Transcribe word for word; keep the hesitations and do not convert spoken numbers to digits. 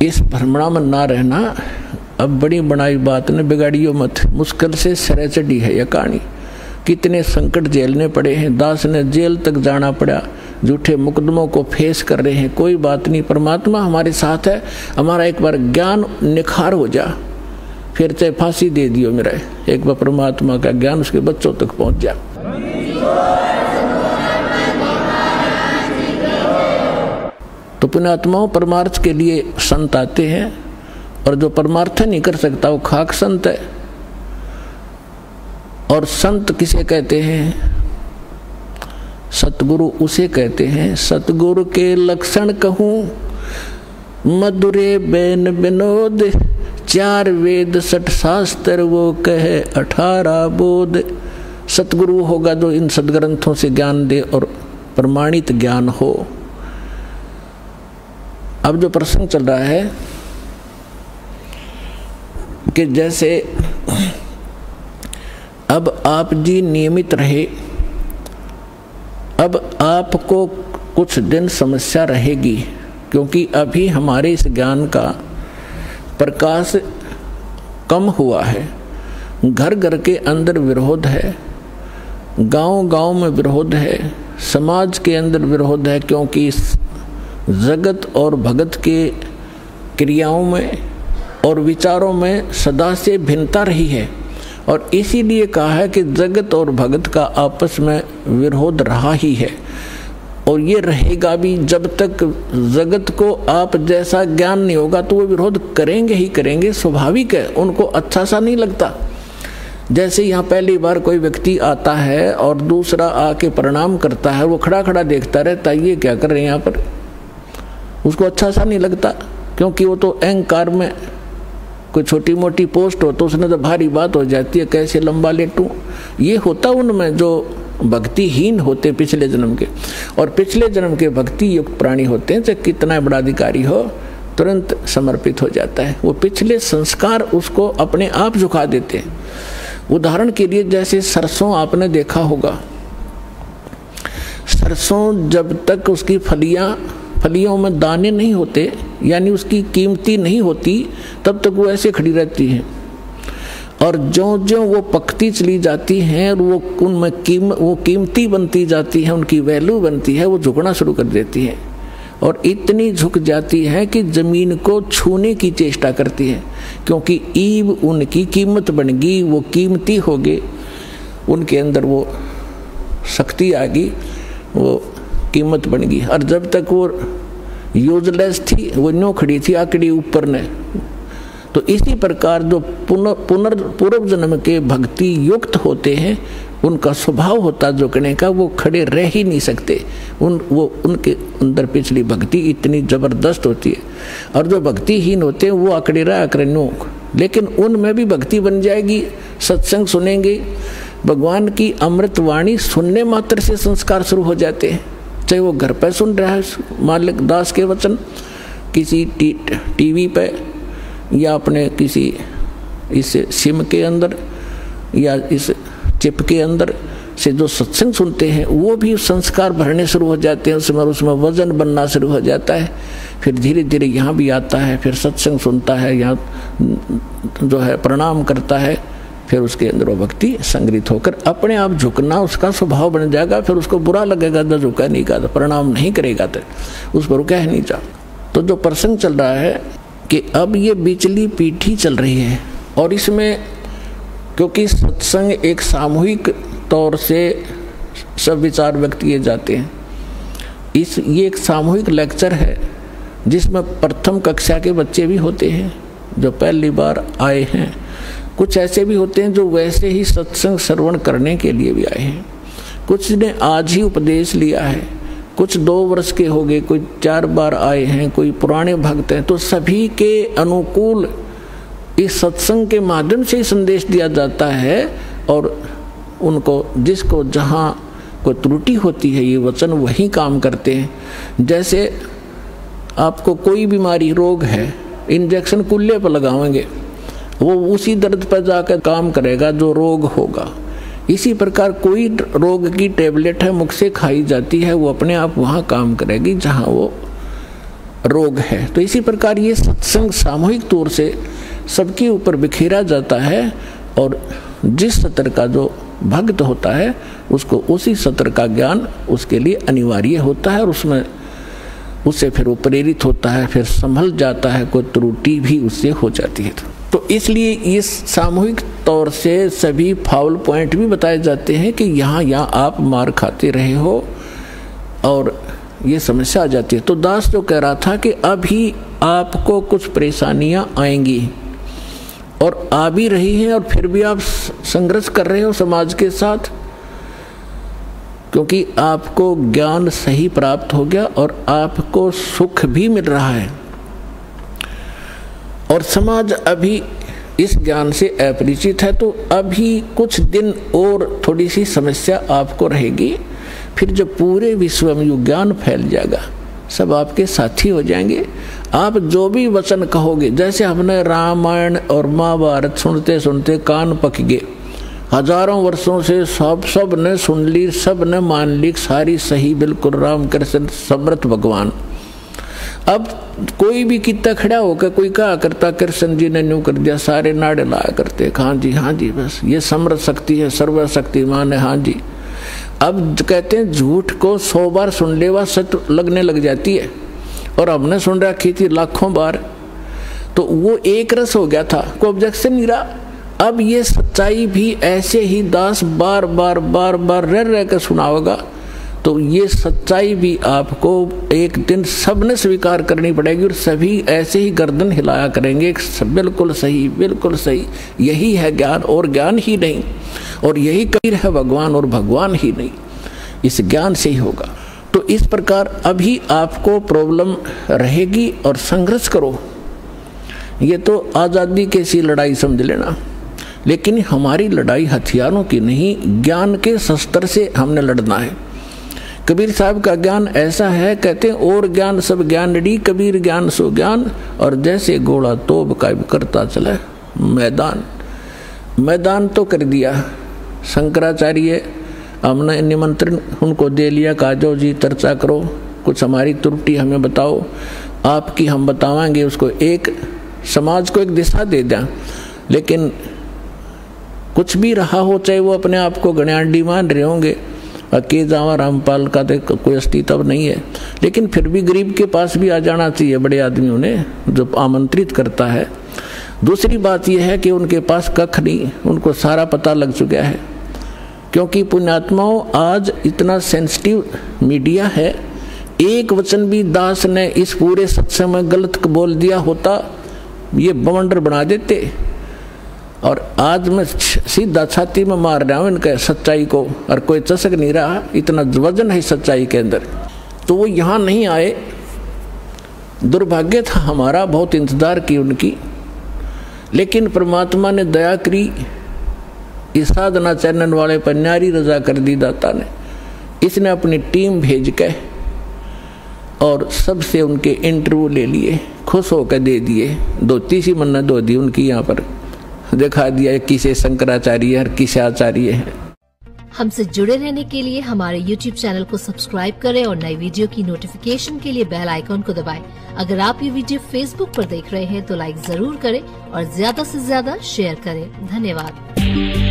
इस भ्रमणा में ना रहना। अब बड़ी बनाई बात ने बिगाड़ियो मत, मुश्किल से सिरे चढ़ी है यह कहानी। कितने संकट झेलने पड़े हैं, दास ने जेल तक जाना पड़ा, झूठे मुकदमों को फेस कर रहे हैं। कोई बात नहीं, परमात्मा हमारे साथ है। हमारा एक बार ज्ञान निखार हो जा, फिर चाहे फांसी दे दियो मेरा, एक बार परमात्मा का ज्ञान उसके बच्चों तक पहुंच जा। तो पुण्यात्माओं, परमार्थ के लिए संत आते हैं, और जो परमार्थ नहीं कर सकता वो खाक संत है। और संत किसे कहते हैं? सतगुरु उसे कहते हैं। सतगुरु के लक्षण कहूँ, मधुरे बैन विनोद, चार वेद सठ शास्त्र वो कहे अठारह बोध। सतगुरु होगा जो इन सदग्रंथों से ज्ञान दे और प्रमाणित ज्ञान हो। अब जो प्रसंग चल रहा है कि जैसे अब आप जी नियमित रहे, अब आपको कुछ दिन समस्या रहेगी, क्योंकि अभी हमारे इस ज्ञान का प्रकाश कम हुआ है। घर घर के अंदर विरोध है, गांव गांव में विरोध है, समाज के अंदर विरोध है, क्योंकि जगत और भगत के क्रियाओं में और विचारों में सदा से भिन्नता रही है। और इसीलिए कहा है कि जगत और भगत का आपस में विरोध रहा ही है, और ये रहेगा भी। जब तक जगत को आप जैसा ज्ञान नहीं होगा तो वो विरोध करेंगे ही करेंगे, स्वाभाविक है, उनको अच्छा सा नहीं लगता। जैसे यहाँ पहली बार कोई व्यक्ति आता है और दूसरा आके प्रणाम करता है, वो खड़ा खड़ा देखता रहता है, ये क्या कर रहे हैं यहाँ पर, उसको अच्छा सा नहीं लगता, क्योंकि वो तो अहंकार में कोई छोटी मोटी पोस्ट हो तो उसने तो भारी बात हो जाती है, कैसे लंबा लेटूं। ये होता उनमें जो भक्तिहीन होते पिछले जन्म के, और पिछले जन्म के भक्ति युक्त प्राणी होते हैं, चाहे कितना बड़ा अधिकारी हो तुरंत समर्पित हो जाता है। वो पिछले संस्कार उसको अपने आप झुका देते हैं। उदाहरण के लिए जैसे सरसों आपने देखा होगा, सरसों जब तक उसकी फलियां फलियों में दाने नहीं होते, यानी उसकी कीमती नहीं होती, तब तक वो ऐसे खड़ी रहती है। और जो जो वो पकती चली जाती हैं और वो उनमें कीम वो कीमती बनती जाती है, उनकी वैल्यू बनती है, वो झुकना शुरू कर देती है। और इतनी झुक जाती है कि जमीन को छूने की चेष्टा करती है, क्योंकि ईब उनकी कीमत बन गई, वो कीमती हो गए, उनके अंदर वो शक्ति आ गई, वो कीमत बन गई। और जब तक वो यूजलेस थी, वो न्यों खड़ी थी आकड़ी ऊपर ने। तो इसी प्रकार जो पुनः पुनर् पूर्व जन्म के भक्ति युक्त होते हैं, उनका स्वभाव होता झुकने का, वो खड़े रह ही नहीं सकते। उन वो उनके अंदर पिछली भक्ति इतनी जबरदस्त होती है। और जो भक्तिहीन होते हैं वो आकड़े रहा आकड़े नो, लेकिन उनमें भी भक्ति बन जाएगी। सत्संग सुनेंगे, भगवान की अमृत वाणी सुनने मात्र से संस्कार शुरू हो जाते हैं। चाहे वो घर पर सुन रहा है मालिक दास के वचन, किसी टी, टीवी पे, या अपने किसी इस सिम के अंदर, या इस चिप के अंदर से जो सत्संग सुनते हैं, वो भी संस्कार भरने शुरू हो जाते हैं, उसमें उसमें वजन बनना शुरू हो जाता है। फिर धीरे धीरे यहाँ भी आता है, फिर सत्संग सुनता है, यहाँ जो है प्रणाम करता है, फिर उसके अंदर वो भक्ति संग्रहित होकर अपने आप झुकना उसका स्वभाव बन जाएगा। फिर उसको बुरा लगेगा तो झुका नहीं का, तो प्रणाम नहीं करेगा, तो उस पर कह नहीं जा। तो जो प्रसंग चल रहा है कि अब ये बिचली पीठी चल रही है, और इसमें क्योंकि सत्संग एक सामूहिक तौर से सब विचार व्यक्त किए जाते हैं, इस ये एक सामूहिक लेक्चर है जिसमें प्रथम कक्षा के बच्चे भी होते हैं जो पहली बार आए हैं, कुछ ऐसे भी होते हैं जो वैसे ही सत्संग श्रवण करने के लिए भी आए हैं, कुछ ने आज ही उपदेश लिया है, कुछ दो वर्ष के हो गए, कोई चार बार आए हैं, कोई पुराने भक्त हैं। तो सभी के अनुकूल इस सत्संग के माध्यम से संदेश दिया जाता है, और उनको जिसको जहाँ कोई त्रुटि होती है ये वचन वही काम करते हैं। जैसे आपको कोई बीमारी रोग है, इंजेक्शन कुल्ले पर लगाएंगे, वो उसी दर्द पर जाकर काम करेगा जो रोग होगा। इसी प्रकार कोई रोग की टेबलेट है मुख से खाई जाती है, वो अपने आप वहाँ काम करेगी जहाँ वो रोग है। तो इसी प्रकार ये सत्संग सामूहिक तौर से सबके ऊपर बिखेरा जाता है और जिस सत्र का जो भक्त होता है उसको उसी सत्र का ज्ञान उसके लिए अनिवार्य होता है और उसमें उससे फिर वो प्रेरित होता है, फिर संभल जाता है, कोई त्रुटि भी उससे हो जाती है। तो इसलिए इस सामूहिक तौर से सभी फाउल पॉइंट भी बताए जाते हैं कि यहाँ यहाँ आप मार खाते रहे हो और ये समस्या आ जाती है। तो दास जो कह रहा था कि अभी आपको कुछ परेशानियां आएंगी और आ भी रही हैं और फिर भी आप संघर्ष कर रहे हो समाज के साथ, क्योंकि आपको ज्ञान सही प्राप्त हो गया और आपको सुख भी मिल रहा है और समाज अभी इस ज्ञान से अपरिचित है। तो अभी कुछ दिन और थोड़ी सी समस्या आपको रहेगी, फिर जब पूरे विश्व में ये ज्ञान फैल जाएगा सब आपके साथी हो जाएंगे। आप जो भी वचन कहोगे, जैसे हमने रामायण और महाभारत सुनते सुनते कान पक गए, हजारों वर्षों से सब सब ने सुन ली, सब ने मान ली, सारी सही बिल्कुल राम कृष्ण समर्थ भगवान। अब कोई भी कितना खड़ा होकर कोई कहा करता कृष्ण जी ने न्यू कर दिया, सारे नाड़े लाया करते, हाँ जी हाँ जी बस ये समर्थ शक्ति है, सर्वशक्तिमान है, हाँ जी। अब कहते हैं झूठ को सौ बार सुन ले वह सत्य लगने लग जाती है और हमने सुन रखी थी लाखों बार, तो वो एक रस हो गया था, कोई ऑब्जेक्शन नहीं रहा। अब ये सच्चाई भी ऐसे ही दास बार बार बार बार रह रह कर सुनाओगा तो ये सच्चाई भी आपको एक दिन सबने स्वीकार करनी पड़ेगी और सभी ऐसे ही गर्दन हिलाया करेंगे, बिल्कुल सही बिल्कुल सही, यही है ज्ञान और ज्ञान ही नहीं, और यही कबीर है भगवान और भगवान ही नहीं, इस ज्ञान से ही होगा। तो इस प्रकार अभी आपको प्रॉब्लम रहेगी और संघर्ष करो, ये तो आज़ादी की सी लड़ाई समझ लेना, लेकिन हमारी लड़ाई हथियारों की नहीं, ज्ञान के शस्त्र से हमने लड़ना है। कबीर साहब का ज्ञान ऐसा है, कहते हैं और ज्ञान सब ज्ञानड़ी, कबीर ज्ञान सो ज्ञान, और जैसे घोड़ा तोप का करता चले मैदान। मैदान तो कर दिया शंकराचार्य, हमने निमंत्रण उनको दे लिया, कहा जो जी चर्चा करो, कुछ हमारी त्रुटि हमें बताओ, आपकी हम बतावाएंगे, उसको एक समाज को एक दिशा दे दें। लेकिन कुछ भी रहा हो, चाहे वो अपने आप को गण्याडी मान रहे होंगे, के जावा रामपाल का तो कोई अस्तित्व नहीं है, लेकिन फिर भी गरीब के पास भी आ जाना चाहिए बड़े आदमियों ने जो आमंत्रित करता है। दूसरी बात यह है कि उनके पास कख नहीं, उनको सारा पता लग चुका है, क्योंकि पुण्यात्माओं आज इतना सेंसिटिव मीडिया है, एक वचन भी दास ने इस पूरे सत्संग में गलत बोल दिया होता ये बवंडर बना देते, और आज मैं सीधा छाती में मार रहा हूँ इनके सच्चाई को, और कोई चसक नहीं रहा, इतना वजन है सच्चाई के अंदर। तो वो यहाँ नहीं आए, दुर्भाग्य था हमारा, बहुत इंतजार की उनकी, लेकिन परमात्मा ने दया करी, इस साधना चैनल वाले पर न्यारी रजा कर दी दाता ने। इसने अपनी टीम भेज के और सबसे उनके इंटरव्यू ले लिए, खुश होकर दे दिए, दो तीसरी मन्नत दो दी उनकी, यहाँ पर दिखा दिया किसे शंकराचार्य है किसे आचार्य है। हमसे जुड़े रहने के लिए हमारे यूट्यूब चैनल को सब्सक्राइब करें और नई वीडियो की नोटिफिकेशन के लिए बेल आइकॉन को दबाएं। अगर आप ये वीडियो फेसबुक पर देख रहे हैं तो लाइक जरूर करें और ज्यादा से ज्यादा शेयर करें। धन्यवाद।